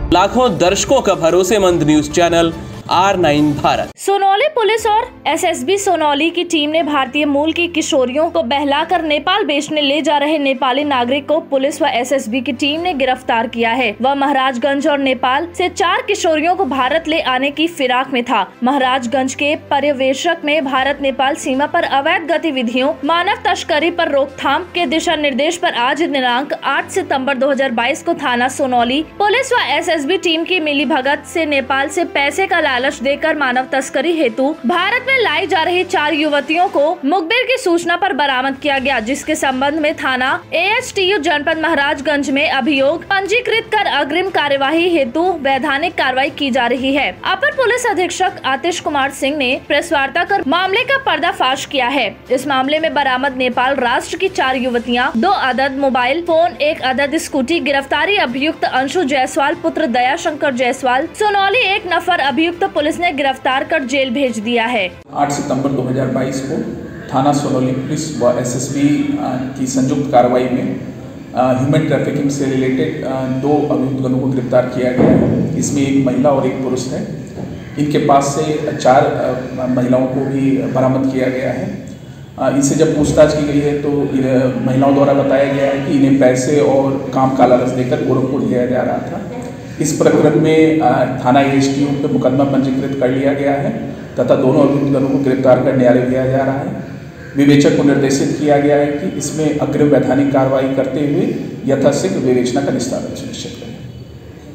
लाखों दर्शकों का भरोसेमंद news channel R9 Bharat. Sonauli police और SSB सोनौली की टीम ने भारतीय मूल की किशोरियों को बहलाकर नेपाल बेचने ले जा रहे नेपाली नागरिक को पुलिस व SSB की टीम ने गिरफ्तार किया है। वह महाराजगंज और नेपाल से 4 किशोरियों को भारत ले आने की फिराक में था। महाराजगंज के पर्यवेक्षक ने भारत नेपाल सीमा पर अवैध गतिविधियों, मानव तस्करी पर रोकथाम के दिशा निर्देश पर आज दिनांक 8 सितंबर 2022 को थाना सोनौली पुलिस व SSB टीम की मिलीभगत से नेपाल से पैसे का लालच देकर मानव तस्करी हेतु भारत में लाई जा रही 4 युवतियों को मुखबिर की सूचना पर बरामद किया गया, जिसके संबंध में थाना AHTU जनपद महाराजगंज में अभियोग पंजीकृत कर अग्रिम कार्यवाही हेतु वैधानिक कार्रवाई की जा रही है। अपर पुलिस अधीक्षक आतिश कुमार सिंह ने प्रेस वार्ता कर मामले का पर्दाफाश किया है। इस मामले में बरामद नेपाल राष्ट्र की 4 युवतियां, 2 अदद मोबाइल फोन, 1 अदद स्कूटी, गिरफ्तारी अभियुक्त अंशु जायसवाल पुत्र दयाशंकर जायसवाल, सोनौली 1 नफर अभियुक्त पुलिस ने गिरफ्तार कर जेल भेज दिया है। 8 सितंबर 2022 को थाना सोनौली पुलिस व SSB की संयुक्त कार्रवाई में ह्यूमन ट्रैफिकिंग से रिलेटेड 2 अभियुक्तों को गिरफ्तार किया गया है। इसमें 1 महिला और 1 पुरुष है। इनके पास से 4 महिलाओं को भी बरामद किया गया है। इनसे जब पूछताछ की गई है तो महिलाओं द्वारा बताया गया है कि इन्हें पैसे और काम का लालच देकर गोरखपुर लिया जा रहा था। इस प्रकरण में थाना AHTU पे मुकदमा पंजीकृत कर लिया गया है तथा दोनों अभियुक्तों को गिरफ्तार कर न्यायालय दिया जा रहा है। विवेचक को निर्देशित किया गया है कि इसमें अग्रिम वैधानिक कार्रवाई करते हुए यथाशीघ्र विवेचना का निस्तारण सुनिश्चित करें।